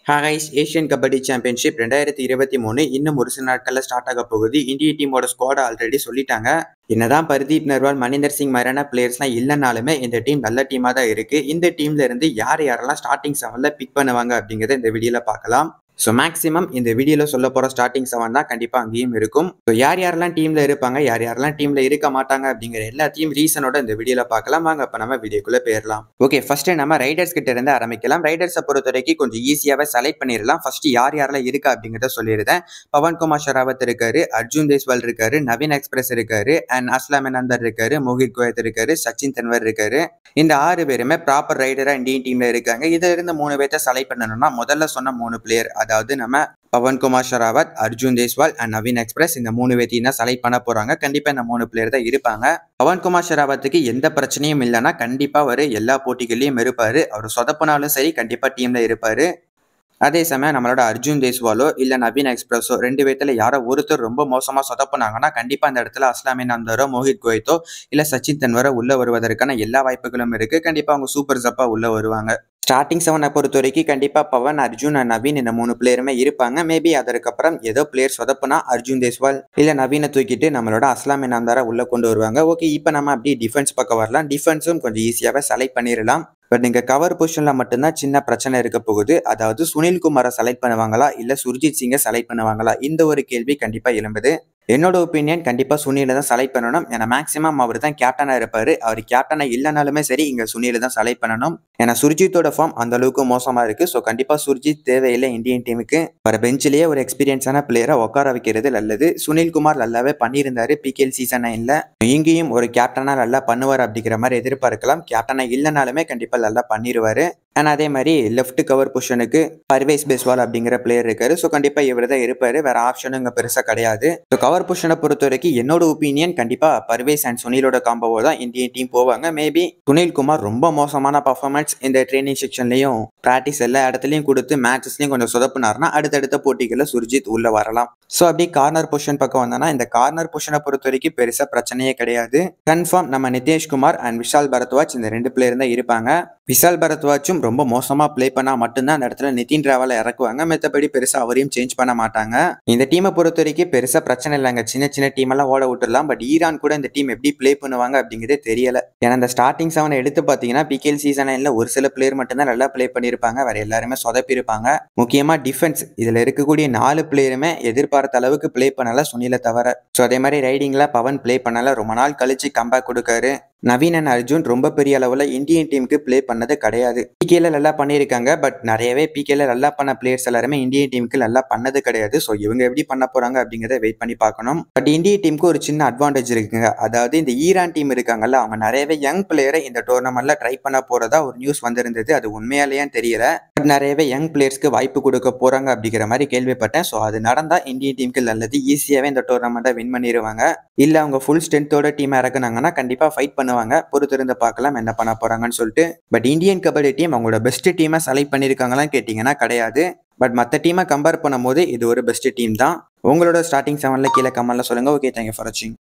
ஹாய்ஸ் Asian kabaddi championship 2023 இன்னும் ஒரு சில நாட்கள்ல ஸ்டார்ட் ஆக போகுது. இந்திய டீமோட ஸ்குவாட் ஆல்ரெடி சொல்லிட்டாங்க. என்னதான் பர்தீப் நர்வால், மணிந்தர் சிங் மாதிரியான பிளேயர்ஸ்லாம் இல்லைனாலுமே இந்த டீம் நல்ல டீமா தான் இருக்கு. இந்த டீம்ல இருந்து யாரெல்லாம் ஸ்டார்டிங் 7ல பிக் பண்ணுவாங்க அப்படிங்கறத இந்த வீடியோல பார்க்கலாம். ஸோ மேக்ஸிமம் இந்த வீடியோவில் சொல்ல போகிற ஸ்டார்டிங் 7 தான் கண்டிப்பாக அங்கேயும் இருக்கும். ஸோ யாரெல்லாம் டீமில் இருப்பாங்க, யாரெல்லாம் டீமில் இருக்க மாட்டாங்க அப்படிங்கிற எல்லாத்தையும் ரீசனோட இந்த வீடியோவில் பார்க்கலாம். வாங்க இப்போ நம்ம வீடியோக்குள்ளே போயிடலாம். ஓகே, ஃபர்ஸ்ட் நம்ம ரைடர்ஸ் கிட்ட இருந்து ஆரம்பிக்கலாம். ரைடர்ஸை பொறுத்த வரைக்கும் கொஞ்சம் ஈஸியாகவே செலக்ட் பண்ணிடலாம். ஃபர்ஸ்ட் யாரெல்லாம் இருக்கா அப்படிங்கிறத சொல்லிடுறேன். பவன்குமார் ஷராவத் இருக்காரு, அர்ஜுன் தேஸ்வால் இருக்காரு, நவீன் எக்ஸ்பிரஸ் இருக்காரு, அண்ட் அஸ்லாம் நந்தர் இருக்காரு, மோஹித் கோயத் இருக்காரு, சச்சின் தன்வர் இருக்காரு. இந்த 6 பேருமே ப்ராப்பர் ரைடரா இந்தியன் டீம்ல இருக்காங்க. இதுல இருந்து 3 பேர்த்த செலக்ட் பண்ணணும்னா முதல்ல சொன்ன 3 பிளேயர், அதாவது நம்ம பவன்குமார் ஷராவத், அர்ஜுன் தேஸ்வால் அண்ட் நவீன் எக்ஸ்பிரஸ், இந்த 3 பேர்த்தையும் தான் செலக்ட் பண்ண போறாங்க. கண்டிப்பா இந்த 3 பிளேயர் தான் இருப்பாங்க. பவன்குமார் ஷராவத்துக்கு எந்த பிரச்சனையும் இல்லைன்னா கண்டிப்பா அவர் எல்லா போட்டிகள்லயும் இருப்பாரு. அவர் சொதப்பினாலும் சரி கண்டிப்பா டீம்ல இருப்பாரு. அதே சமயம் நம்மளோட அர்ஜுன் தேஸ்வாலோ இல்ல நவீன் எக்ஸ்பிரஸோ 2 பேர்த்துல யாரோ ஒருத்தர் ரொம்ப மோசமா சொதப்புனாங்கன்னா கண்டிப்பா அந்த இடத்துல அஸ்லாம் நந்தரோ, மோஹித் கோயத்தோ இல்ல சச்சின் தன்வரோ உள்ள வருவதற்கான எல்லா வாய்ப்புகளும் இருக்கு. கண்டிப்பா அவங்க சூப்பர் ஜப்பா உள்ள வருவாங்க. ஸ்டார்டிங் 7 பொறுத்த வரைக்கும் கண்டிப்பா பவன், அர்ஜுன் அண்ட் நவீன் இந்த 3 பிளேயருமே இருப்பாங்க. மேபி அதற்கப்புறம் ஏதோ பிளேயர் சொதப்புனா அர்ஜுன் தேஸ்வால் இல்ல நவீனை தூக்கிட்டு நம்மளோட அஸ்லாம் நந்தாரா உள்ள கொண்டு வருவாங்க. ஓகே, இப்போ நம்ம அப்படி டிஃபென்ஸ் பக்கம் வரலாம். டிஃபென்ஸும் கொஞ்சம் ஈஸியாவே செலக்ட் பண்ணிடலாம். பட் நீங்க கவர் பொசிஷன்ல மட்டும்தான் சின்ன பிரச்சனை இருக்க போகுது. அதாவது சுனில்குமாரை செலக்ட் பண்ணுவாங்களா இல்ல சுர்ஜித் சிங்கை செலக்ட் பண்ணுவாங்களா, இந்த ஒரு கேள்வி கண்டிப்பா எழும்புது. என்னோட ஒப்பீனியன் கண்டிப்பா சுனிலை தான் செலக்ட் பண்ணணும். ஏன்னா மேக்ஸிமம் அவர் தான் கேப்டனா இருப்பாரு. அவர் கேப்டனா இல்லைனாலுமே சரி இங்க சுனிலை தான் செலக்ட் பண்ணணும். ஏன்னா சுர்ஜித்தோட ஃபார்ம் அந்த அளவுக்கு மோசமா இருக்கு. ஸோ கண்டிப்பா சுர்ஜித் தேவையில்லை இந்தியன் டீமுக்கு. வர பெஞ்சிலேயே ஒரு எக்ஸ்பீரியன்ஸான பிளேயரை உட்கார வைக்கிறது நல்லது. சுனில்குமார் நல்லாவே பண்ணியிருந்தாரு PKL சீசன் 9ல. இங்கேயும் ஒரு கேப்டனா நல்லா பண்ணுவார் அப்படிங்கிற மாதிரி எதிர்பார்க்கலாம். கேப்டனா இல்லைனாலுமே கண்டிப்பா நல்லா பண்ணிடுவாரு. அண்ட் அதே மாதிரி லெஃப்ட் கவர் பொசிஷனுக்கு பர்வேஸ் பேஸ்வால் அப்படிங்கிற பிளேயர் இருக்காரு. ஸோ கண்டிப்பா இவர் தான் இருப்பாரு. வேற ஆப்ஷனும் இங்க பெருசா கிடையாது. ஸோ கவர் பொசிஷனை பொறுத்த வரைக்கும் என்னோட ஒப்பீனியன் கண்டிப்பா பர்வேஸ் அண்ட் சுனிலோட காம்போவோ தான் இந்தியன் டீம் போவாங்க. மேபி சுனில்குமார் ரொம்ப மோசமான பர்ஃபார்மன்ஸ் இந்த ட்ரைனிங் செக்ஷன்லயும் பிராக்டிஸ் எல்லா இடத்துலயும் கொடுத்து மேட்சஸ்லயும் கொஞ்சம் சொதப்புனாருன்னா அடுத்தடுத்த போட்டிகளில் சுர்ஜித் உள்ள வரலாம். ஸோ அப்படி கார்னர் பொசிஷன் பக்கம் வந்தோம்னா இந்த கார்னர் பொசிஷனை பொறுத்த வரைக்கும் பெருசா பிரச்சனையே கிடையாது. கன்ஃபார்ம் நம்ம நிதேஷ்குமார் அண்ட் விஷால் பரத்வாஜ் இந்த 2 பிளேயர் தான் இருப்பாங்க. விஷால் பரத்வாஜும் ரொம்ப மோசமா பிளே பண்ணா மட்டும்தான் அந்த இடத்துல நிதின் ராவலை இறக்குவாங்க. மற்றபடி பெருசா அவரையும் சேஞ்ச் பண்ண மாட்டாங்க. இந்த டீமை பொறுத்த வரைக்கும் பெருசா பிரச்சனை இல்லைங்க. சின்ன சின்ன டீம் எல்லாம் ஓட விட்டுடலாம். பட் ஈரான் கூட இந்த டீம் எப்படி பிளே பண்ணுவாங்க அப்படிங்கிறதே தெரியல. ஏன்னா இந்த ஸ்டார்டிங் 7 எடுத்து பாத்தீங்கன்னா PKL சீசன் 9ல ஒரு சில பிளேயர் மட்டும்தான் நல்லா பிளே பண்ணிருப்பாங்க. வேற எல்லாருமே சொதப்பி இருப்பாங்க. முக்கியமா டிஃபென்ஸ், இதுல இருக்கக்கூடிய 4 பிளேயருமே எதிர்பார்த்த அளவுக்கு பிளே பண்ணல சுனிலை தவிர. ஸோ அதே மாதிரி ரைடிங்ல பவன் பிளே பண்ணல. ரொம்ப நாள் கழிச்சு கம்பேக் கொடுக்காரு. நவீன் அண்ட் அர்ஜுன் ரொம்ப பெரிய அளவுல இந்தியன் டீமுக்கு பிளே பண்ணது கிடையாது. PKL நல்லா பண்ணியிருக்காங்க. பட் நிறையவே PKL நல்லா பண்ண பிளேயர்ஸ் எல்லாருமே இந்தியன் டீமுக்கு நல்லா பண்ணது கிடையாது. ஸோ இவங்க எப்படி பண்ண போறாங்க அப்படிங்கிறத வெயிட் பண்ணி பார்க்கணும். பட் இந்தியன் டீமுக்கு ஒரு சின்ன அட்வான்டேஜ் இருக்குங்க. அதாவது இந்த ஈரான் டீம் இருக்காங்கல்ல, அவங்க நிறையவே யங் பிளேயரை இந்த டோர்னமெண்ட்ல ட்ரை பண்ண போறதா ஒரு நியூஸ் வந்திருந்தது. அது உண்மையாலேயான்னு தெரியல. பட் நிறையவே யங் பிளேயர்ஸ்க்கு வாய்ப்பு கொடுக்க போறாங்க அப்படிங்கிற மாதிரி கேள்விப்பட்டேன். ஸோ அது நடந்தா இந்தியன் டீமுக்கு நல்லது. ஈஸியாவே இந்த டோர்னமெண்ட்டை வின் பண்ணிடுவாங்க. இல்ல அவங்க ஃபுல் ஸ்ட்ரென்த்தோட டீம் இறக்குனாங்கன்னா கண்டிப்பா ஃபைட் பண்ணுவாங்க. பொறுத்திருந்து பார்க்கலாம் என்ன பண்ண போறாங்கன்னு சொல்லிட்டு. பட் இந்தியன் கபடி டீம் அவங்களோட பெஸ்ட் டீமை செலக்ட் பண்ணிருக்காங்களான்னு கேட்டீங்கன்னா கிடையாது. பட் மற்ற டீமை கம்பேர் பண்ணும்போது இது ஒரு பெஸ்ட் டீம் தான். உங்களோட ஸ்டார்டிங் 7ல கீழே கமெண்ட்ல சொல்லுங்க. ஓகே, தேங்க்யூ ஃபார் வாட்சிங்.